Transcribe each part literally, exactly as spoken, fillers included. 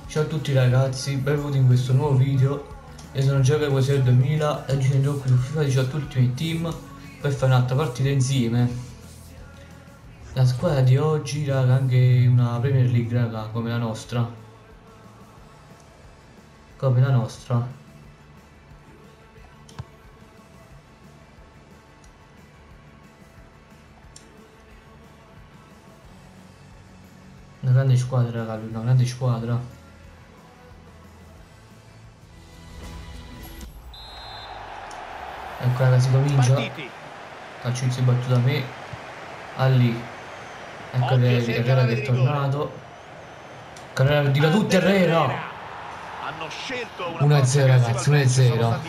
Ciao a tutti ragazzi, benvenuti in questo nuovo video. Io sono Gioca Così del duemila e oggi sono qui su FIFA diciotto Ultimate Team per fare un'altra partita insieme. La squadra di oggi, raga, anche una Premier League, raga, come la nostra. Come la nostra. Una grande squadra, raga, una grande squadra. Ecco ragazzi, comincia. Calcio in battuto da me. A lì. Ecco Herrera che è tornato. Carrera di tutti Herrera. uno a zero ragazzi, uno a zero.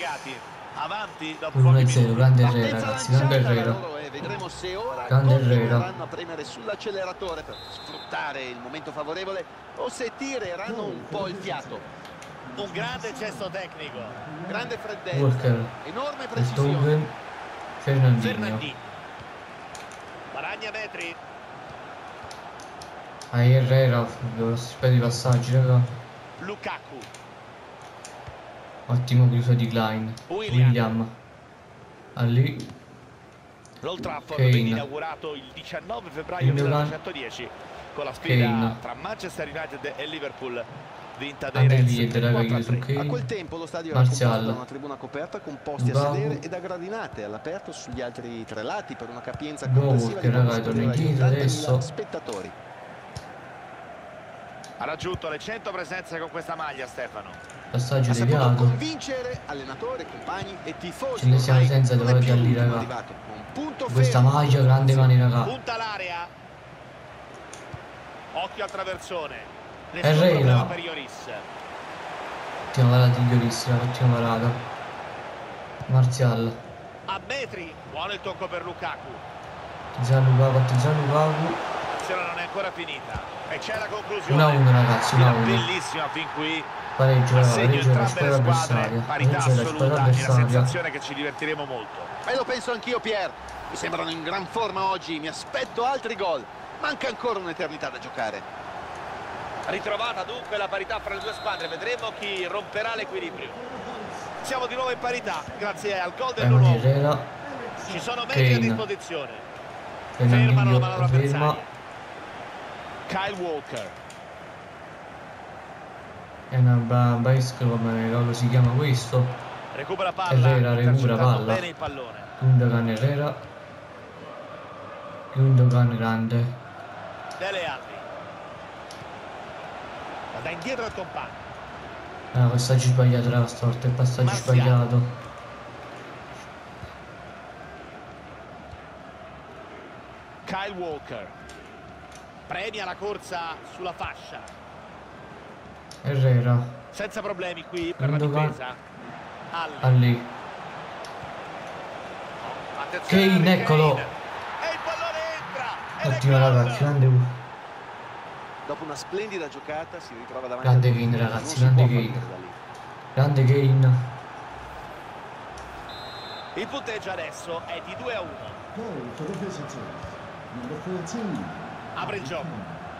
uno a zero, grande Herrera ragazzi, grande Herrera. Vedremo se ora grande Herrera vanno a premere sull'acceleratore per sfruttare il momento favorevole o se tireranno un po' il fiato. Un grande gesto tecnico, grande freddezza, Walker, enorme precisione. Fernandinho. Fernandinho. Guadagna metri. A Herrera, devo aspettare i passaggi, raga. Lukaku. Ottimo chiuso di Klein. William. William. A lì. L'Old Trafford venne inaugurato il diciannove febbraio millenovecentodieci con la sfida Kane. tra Manchester United e Liverpool vinta dai Anche Reds lì è raga, su a quel tempo lo stadio era Martial. composto da una tribuna coperta con posti Lukaku. a sedere e da gradinate all'aperto sugli altri tre lati per una capienza No, complessiva che di raga, torna indietro adesso. spettatori. Ha raggiunto le cento presenze con questa maglia Stefano. Passaggio Ha saputo deviato. convincere allenatore, compagni e tifosi. Ce ne siamo Ormai senza non è dover più di lì, l'ultimo raga. arrivato, un punto Questa fermo. maglia grande mani raga. Punta l'area. Occhio al traversone. Herrera. Nessun problema per Lloris. Ottima parata di Lloris, raga, ottima parata. Martial. A metri. Buono il tocco per Lukaku. Attenzione Lukaku, attenzione Lukaku. L'azione non è ancora finita. E c'è la conclusione. uno a uno ragazzi, uno a uno. Bellissima fin qui. Pareggio, raga, Segno pareggio della entrambe squadra le squadre, avversaria. parità Pareggio della squadra assoluta e la avversaria. sensazione che ci divertiremo molto. E lo penso anch'io, Pier. Mi sembrano in gran forma oggi, mi aspetto altri gol. Manca ancora un'eternità da giocare. Ritrovata dunque la parità fra le due squadre, vedremo chi romperà l'equilibrio. Siamo di nuovo in parità grazie al gol dell'uno a uno. Ci sono mezzi a disposizione. Fermano la manovra avversaria. Kyle Walker. È una Baisca, come cavolo si chiama questo? Recupera palla. Herrera recupera palla. Bene il pallone. Gundogan Herrera. Gundogan grande. Dele Alli. La dà indietro al compagno. Ah, passaggio sbagliato raga, storto, il passaggio Martial. sbagliato. Kyle Walker. Premia la corsa sulla fascia. Herrera. Senza problemi qui per Gundogan. la difesa. Alli. Alli. Attenzione, Kane, eccolo. Kane. E il pallone entra. Ed è Ottimo gol. ragazzi, grande Dopo una splendida giocata si ritrova davanti grande al Kane portiere, ragazzi, non si grande può Kane. partire da lì. Grande Kane. Il punteggio adesso è di due a uno. Goal for the visitors. Number fourteen. Apre il gioco.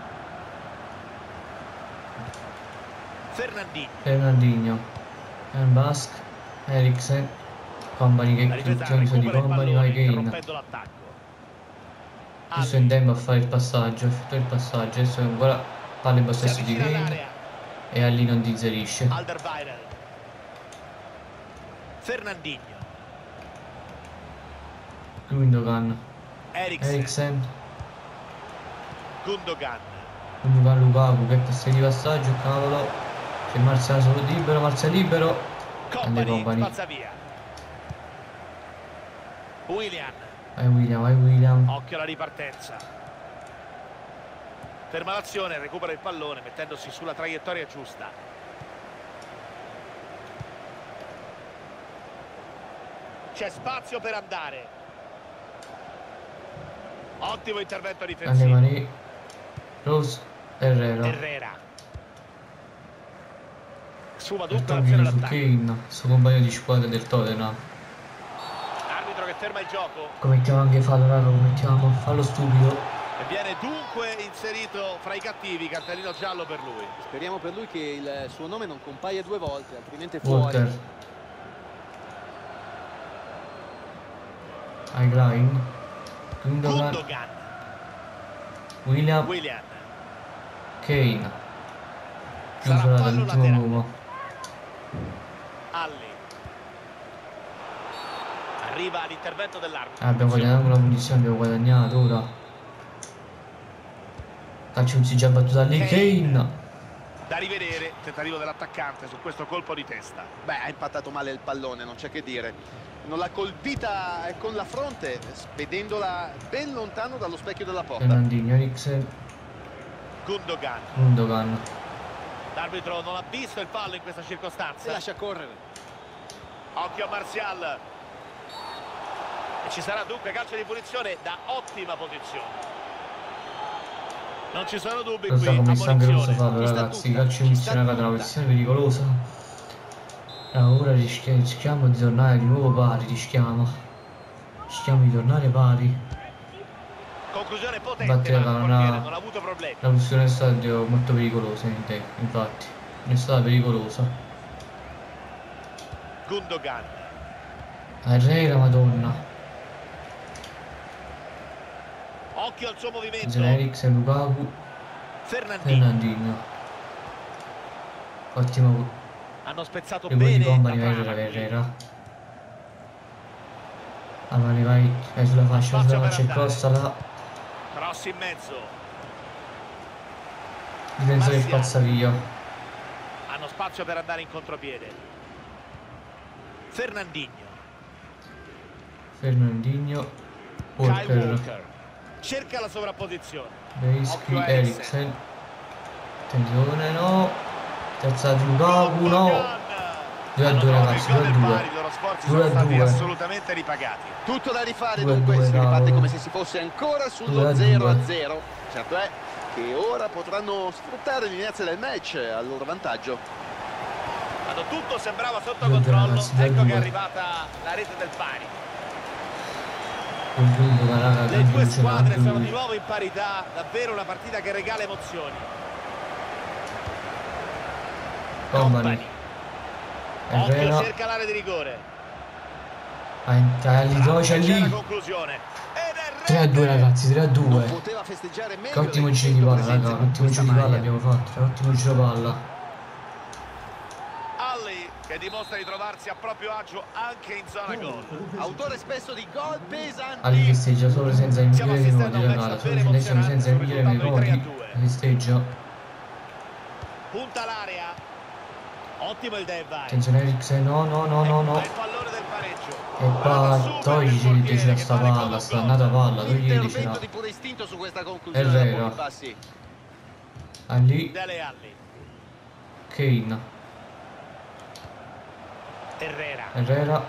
Fernandinho. Fernandinho. Bask. Eriksen. Company La che difesa chiuso di recupera il Company, pallone vai Kane. interrompendo l'attacco. Adesso Alli. andiamo a fare il passaggio, effettuare il passaggio, adesso ancora palla in Si possesso di avvicina Kane all'area. e a lì non ti inserisce. Alderweireld. Fernandinho. Gundogan. Eriksen. Eriksen. Gundogan. Gundogan Lukaku che passi di passaggio, cavolo. C'è Martial solo libero, Martial libero. Grande Company Company. spazza via. William. Vai William, vai William. Occhio alla ripartenza. Ferma l'azione, recupera il pallone mettendosi sulla traiettoria giusta. C'è spazio per andare. Ottimo intervento Grande difensivo. Mani. Rose. Herrera. Herrera. Sfuma tutta Tocchi l'azione su d'attacco. Kane, suo compagno di squadra del Tottenham. Arbitro che ferma il gioco. Commettiamo anche fallo, raga, commettiamo fallo stupido. E viene dunque inserito fra i cattivi, cartellino giallo per lui. Speriamo per lui che il suo nome non compaia due volte, altrimenti è fuori. Walker. Higuain. Gundogan. Gundogan. William. William. Kane. Sarà Chiuso fallo dall'ultimo laterale. uomo. Alli. Arriva l'intervento dell'arbitro. Ah, abbiamo guadagnato una punizione, abbiamo guadagnato ora. Calcio si è già battuto lì. Kane. Da rivedere, tentativo dell'attaccante su questo colpo di testa. Beh, ha impattato male il pallone, non c'è che dire. Non l'ha colpita con la fronte, vedendola ben lontano dallo specchio della porta. Fernandinho, Eriksen. Gundogan. Gundogan. L'arbitro non ha visto il fallo in questa Si circostanza. lascia correre. Occhio a Martial. E ci sarà dunque calcio di punizione da ottima posizione. Non ci sono dubbi Lo qui, sta commesso anche rosso ammonizione. fallo, Ci sta ragazzi. tutta, Calcio ci inizia sta una tutta. posizione pericolosa. Allora, ora rischia- rischiamo di tornare di nuovo pari, rischiamo. Rischiamo di tornare pari. Conclusione potente, Infatti, ma il raga, portiere una- non ha avuto problemi. La posizione è stata molto pericolosa, infatti. Non è stata pericolosa. Gundogan. Herrera, madonna. Occhio al suo movimento. Eriksen, Lukaku, Fernandinho. Fernandinho. Ottimo. Hanno spezzato E poi bene di bomba la ne trama vai qui. Herrera. Allora ne vai, vai sulla fascia, sulla fascia e crossa là. Cross in mezzo. Difensore Martial. spazza via. Hanno spazio per andare in contropiede. Fernandinho. Fernandinho. Kyle Walker. Walker. Cerca la sovrapposizione. Beisky, Occhio a Eriksen. Eriksen. Attenzione, no. Terza di Lukaku, no. due a due ragazzi, due a due. I loro sforzi due sono a stati due. assolutamente ripagati. Tutto da rifare, due a dunque due, si ribatte cavolo. come se si fosse ancora due a sullo zero a due. zero. Certo è che ora potranno sfruttare l'inizio del match a loro vantaggio. Quando tutto sembrava sotto due a due, controllo, ragazzi, due a ecco che è due. arrivata la rete del pari. Congiunto, raga, Le tanto due lui ce l'ha squadre anche sono lui. di nuovo in parità, davvero una partita che regala emozioni. Company. Occhio, Herrera. cerca l'area di rigore. Lì, dove c'è C'è la lì. conclusione. Ed è tre a due rete! ragazzi, tre a Non due. poteva festeggiare meglio. Che ottimo del giro di cento palla, presenze raga, con ottimo questa giro di palla maglia. abbiamo fatto, ottimo giro palla. Alli che dimostra di trovarsi a proprio agio anche in zona gol. Autore spesso di gol pesanti. Ali festeggia solo senza i Stiamo migliori assistendo a nodi, un match raga, solo davvero festeggiamo senza i emozionante sul migliori risultato di nodi. tre a due. Festeggia. Punta l'area. Ottimo il Devai. Attenzione Eriksen, no, no, no, no, no. Il pallone del pareggio. E qua toglitecela sta palla, sta annata palla, toglietecela. Intervento di puro istinto su questa conclusione da Herrera. pochi passi. Ali, Dele Alli. Kane, Herrera. Herrera,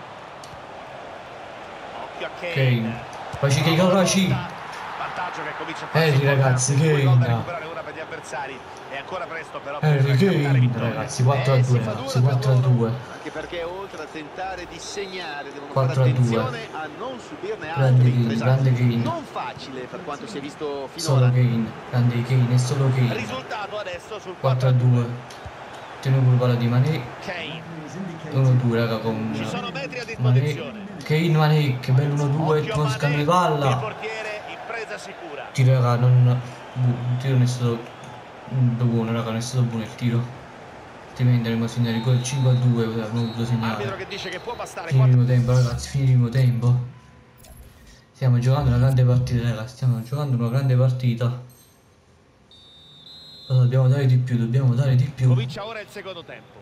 Occhio a Kane. Kane. Facci che cavaci. Vantaggio che comincia a Harry, farsi ragazzi, importante. Due gol da Kane. recuperare ora per gli avversari. È ancora presto però per Harry cantare Kane, vittoria. ragazzi, quattro a Eh, due, si fa ragazzi, dura per quattro a loro, due. anche perché oltre a tentare di segnare devono quattro fare a due. attenzione a non subirne Grande altri. Kane, Esatto. grande Kane. Non facile per quanto si è visto Solo finora. Kane, grande Kane, è solo Kane. Risultato adesso sul quattro a due. Tenuto il palla di Mané. Kane. uno a due, raga, con Ci sono metri a Mané. disposizione. Kane, Mané, che bello uno a due, Occhio a non Mané, scambio di il palla. portiere in presa sicura. Tiro, raga, non... Il tiro non è stato buono, raga, non è stato buono il tiro. Altrimenti avremmo segnato il gol cinque a due, avremmo potuto Arbitro segnare. che dice che può bastare Fine primo quattro. tempo, ragazzi, fine primo tempo. Stiamo giocando una grande partita, ragazzi, stiamo giocando una grande partita. Allora, dobbiamo dare di più, dobbiamo dare di più. Comincia ora il secondo tempo.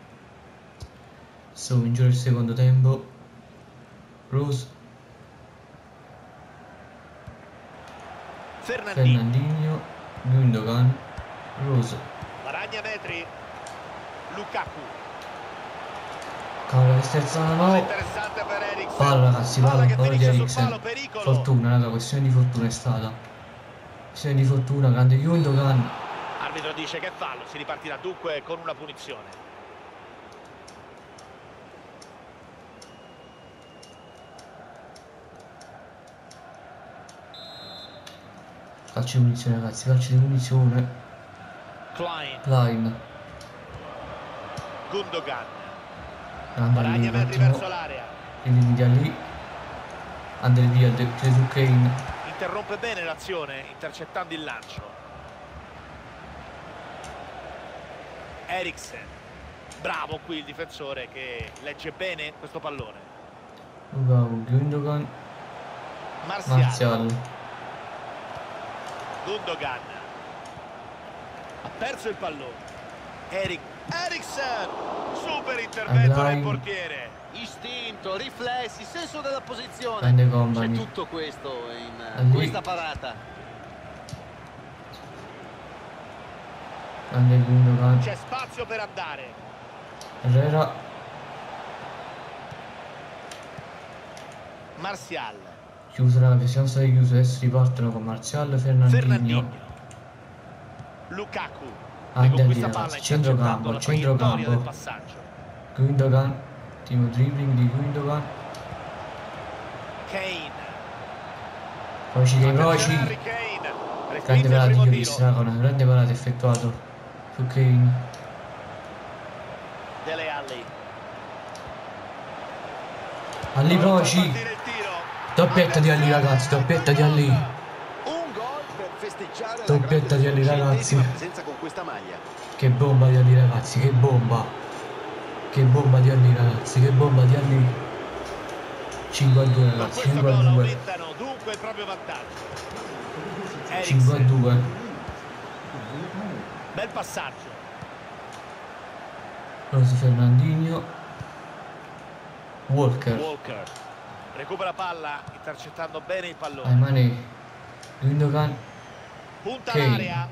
Sto vincendo il secondo tempo. Rose, Fernandinho. Fernandinho, Gundogan, Rose. Guadagna metri. Lukaku. Cavolo, che sterzana, Palla no. interessante per Eriksen. Palla, ragazzi, Palla palla, che palla di finisce sul Eriksen. palo, pericolo. Fortuna, raga, questione di fortuna è stata. Questione di fortuna, grande Gundogan. Arbitro dice che è fallo, si ripartirà dunque con una punizione. Calcio di punizione ragazzi, calcio di punizione. Klein. Klein. Gundogan. Guaragna metri verso l'area. Quindi di lì. Andre via, Gesù Kane. Interrompe bene l'azione, intercettando il lancio. Eriksen. Bravo qui il difensore che legge bene questo pallone. Bravo, Gundogan. Martial. Martial. Gundogan. Ha perso il pallone. Eric. Eriksen. Super intervento del portiere. Istinto, riflessi, senso della posizione. Grande Company. C'è tutto questo in Lì. questa parata. Grande Gundogan. C'è spazio per andare. Herrera. Martial. Chiusa la siamo stati chiusi, adesso ripartono con Martial e Fernandinho. Fernandinho. Lukaku. Ande con lì questa ragazzi, palla centrocampo, intercettando la traiettoria del centrocampo. passaggio. Gundogan. Ultimo dribbling di Gundogan. Kane. Proci dei proci. Harry Kane. Grande Respinge il parata primo di tiro. Lloris, raga, una grande parata effettuato su Kane. Dele Alli. Alli Pronto a proci. partire il tiro. Doppietta di Alli ragazzi, doppietta di Alli. Un gol per festeggiare la Doppietta grande di Alli, ragazzi. centesima presenza con questa maglia. Che bomba di Alli ragazzi, che bomba. Che bomba di Alli ragazzi, che bomba di Alli. cinque a due Con ragazzi, questo cinque a gol due. aumentano dunque il proprio vantaggio. cinque a Eriksen. due. Bel passaggio. Rosy Fernandinho. Walker. Walker. Recupera palla, intercettando bene il pallone. Aimane. Gundogan. Punta Kane. l'area.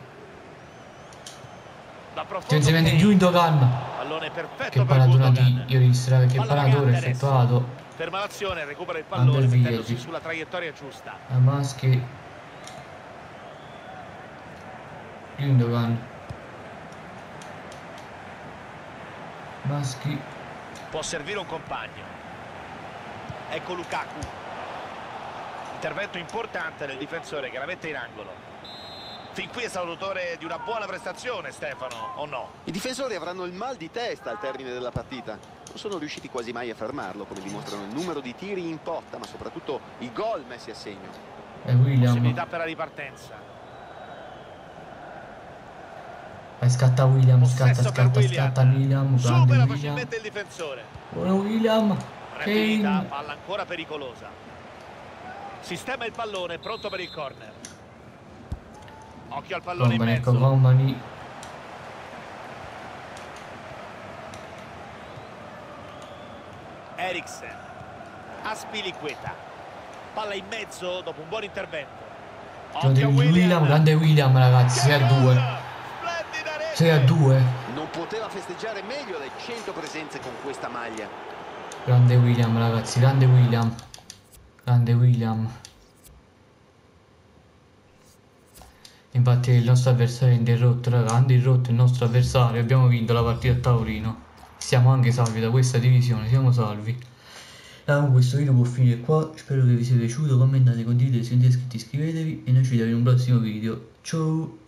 Da profondo Attenzione di Kane. Gundogan. Pallone perfetto Che per paratura di Gundogan. Lloris, raga, che Palla paratore vagante effettuato. Ferma l'azione, recupera il Under pallone Village. mettendosi sulla traiettoria giusta. A Maschi. Gundogan. Maschi. Può servire un compagno. Ecco Lukaku. Intervento importante del difensore che la mette in angolo. Fin qui è stato l'autore di una buona prestazione, Stefano, o no? I difensori avranno il mal di testa al termine della partita. Non sono riusciti quasi mai a fermarlo, come dimostrano il numero di tiri in porta, ma soprattutto i gol messi a segno. E William. Possibilità per la ripartenza. E scatta William, scatta, Possesso per scatta, William. scatta William. Grande Supera William. facilmente il difensore. Buono William. Rapidità, Kane. palla ancora pericolosa. Sistema il pallone, pronto per il corner. Occhio al pallone Company, in ecco mezzo. Company. Eriksen. Aspilicueta. Palla in mezzo dopo un buon intervento. Occhio a William. William. Grande William ragazzi, sei a due. Splendida rete. sei a due. Non poteva festeggiare meglio le cento presenze con questa maglia. Grande William ragazzi, grande William. Grande William. Infatti il nostro avversario è interrotto, raga, hanno interrotto il nostro avversario, abbiamo vinto la partita a tavolino. Siamo anche salvi da questa divisione, siamo salvi. Allora, questo video può finire qua, spero che vi sia piaciuto, commentate, condividete, se siete iscritti iscrivetevi e noi ci vediamo in un prossimo video. Ciao!